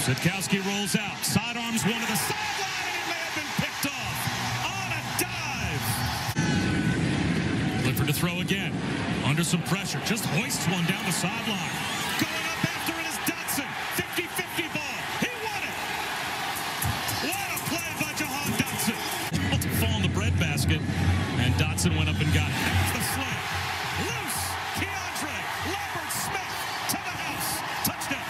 Sitkowski rolls out, sidearms one to the sideline, and it may have been picked off on a dive. Clifford to throw again, under some pressure, just hoists one down the sideline. Going up after it is Dotson, 50-50 ball, he won it. What a play by Jahan Dotson. To fall in the breadbasket, and Dotson went up and got it. There's the slam, loose, Keandre Lambert-Smith to the house, touchdown.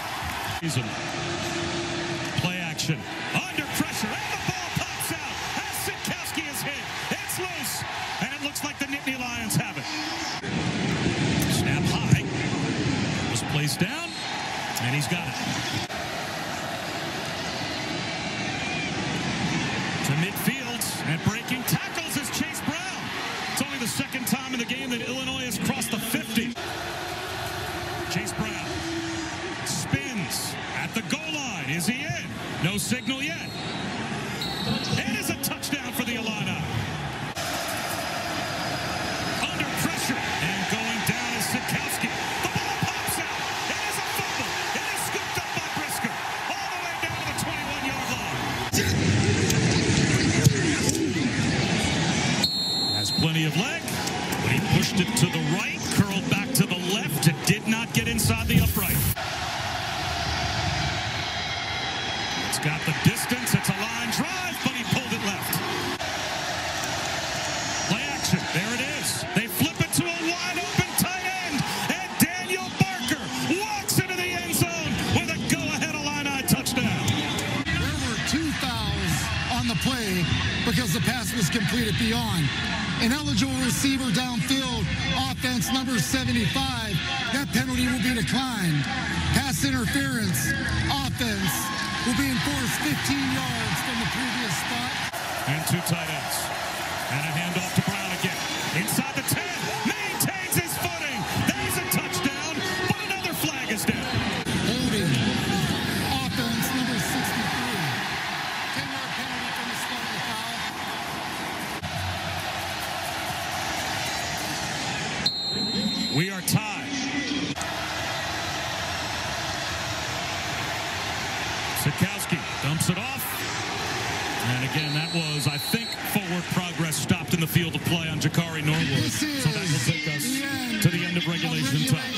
Play action, under pressure, and the ball pops out as Sitkowski is hit. It's loose, and it looks like the Nittany Lions have it. Snap high, was placed down, and he's got it. To midfield, and breaking tackles is Chase Brown. It's only the second time in the game that Illinois has crossed the 50. Chase Brown spins at the goal line. Is he in? No signal yet. It is a touchdown for the Illini. Under pressure and going down is Sitkowski. The ball pops out. It is a fumble. It is scooped up by Brisker all the way down to the 21-yard line. Has plenty of leg, but he pushed it to the right, curled back to the left. It did not get inside the upright. Got the distance, it's a line drive, but he pulled it left. Play action, there it is. They flip it to a wide open tight end, and Daniel Barker walks into the end zone with a go-ahead Illini touchdown. There were 2 fouls on the play because the pass was completed beyond. An eligible receiver downfield, offense number 75, that penalty will be declined. Pass interference, offense will be enforced 15 yards from the previous spot. And 2 tight ends. And a handoff to Brown again. Inside the 10. Maintains his footing. There's a touchdown, but another flag is down. Holding. Offense number 63. 10-yard penalty from the start of the foul. We are tied. Sitkowski dumps it off. And again, that was, I think, forward progress stopped in the field of play on Jakari Norwood. So that will take us to the end of regulation time.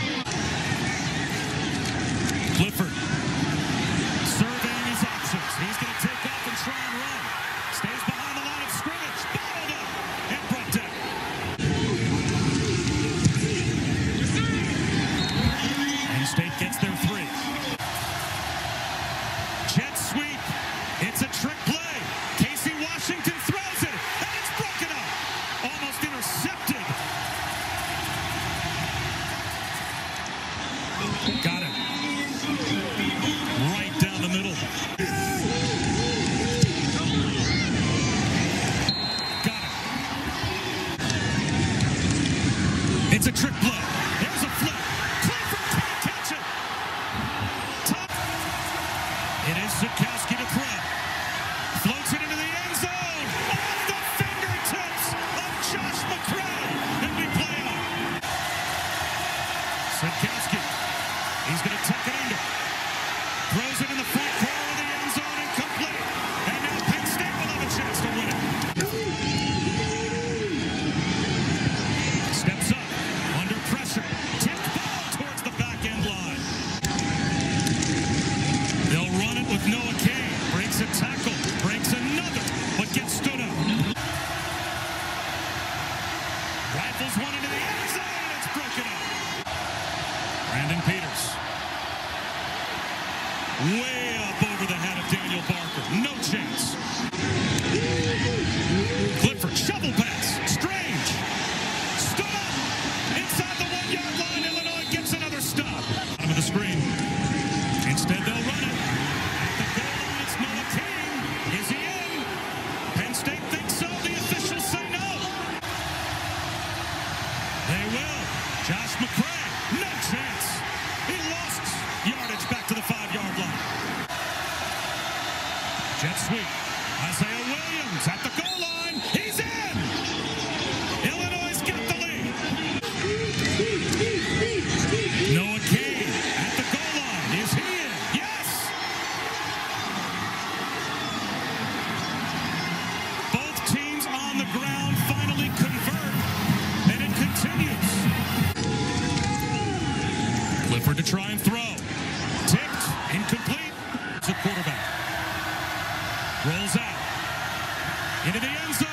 Clifford surveying his options. He's going to take off and try and run. Stays behind the line of scrimmage. Bottled up and brought down. Penn State gets their 3. Jet sweep. It's a trick play. Casey Washington throws it, and it's broken up. Almost intercepted. Got it. Right down the middle. Got it. It's a trick play. There's a flip. Clifford can't catch it. Top. It is Sitkowski to throw. Floats it into the end zone. Off the fingertips of Josh McCray. And we play on. Sitkowski. He's going to tuck it under. Throws it in the front corner of the end zone, incomplete. And now Penn State will have a chance to win it. Steps up. Under pressure. Tipped ball towards the back end line. They'll run it with Noah Kane. Breaks a tackle. Breaks another. But gets stood up. Rifles one into the end zone. And it's broken up. Brandon Peters. Way up over the head of Daniel Barker. No chance. Clifford. Shovel pass. Strange. Stood up. Inside the 1-yard line. Illinois gets another stop. Bottom of the screen. Instead, they'll run it. At the goal line, it's Noah King. Is he in? Penn State thinks so. The officials say no. They will. Josh McCray. No chance. He lost yardage back to the 5-yard line. Jet sweep. Isaiah Williams at the goal line. He's in. Illinois got the lead. Noah Kane at the goal try and throw. Tipped, incomplete. It's a quarterback. Rolls out. Into the end zone.